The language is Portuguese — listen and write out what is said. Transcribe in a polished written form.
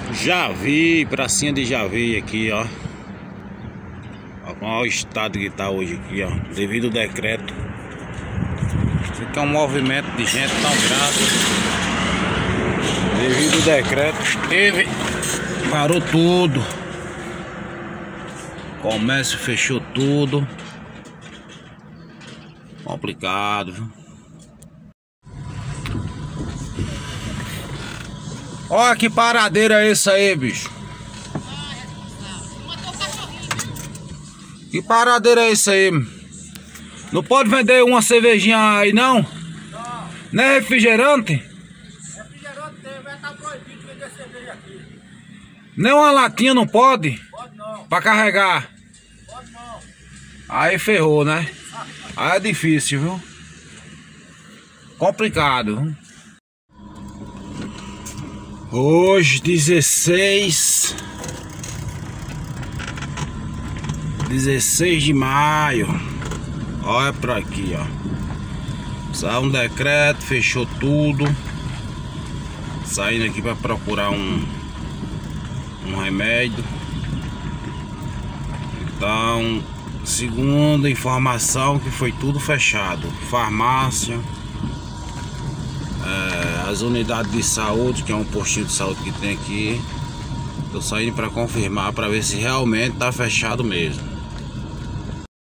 Javi, pracinha de Javi aqui, ó. Olha o estado que tá hoje aqui, ó. Devido ao decreto. Isso aqui é um movimento de gente tão grande. Devido ao decreto, parou tudo. Comércio fechou tudo. Complicado, viu? Olha que paradeira é essa aí, bicho. Que paradeira é essa aí? Não pode vender uma cervejinha aí, não? Não. Nem refrigerante? Refrigerante tem, vai estar proibido vender cerveja aqui. Nem uma latinha não pode? Pode não. Pra carregar? Pode não. Aí ferrou, né? Aí é difícil, viu? Complicado, viu? Hoje, 16 de maio. Olha pra aqui, ó. Saiu um decreto, fechou tudo. Saindo aqui pra procurar um remédio. Então, segundo a informação, que foi tudo fechado. Farmácia, as unidades de saúde, que é um postinho de saúde que tem aqui. Tô saindo para confirmar, para ver se realmente tá fechado mesmo.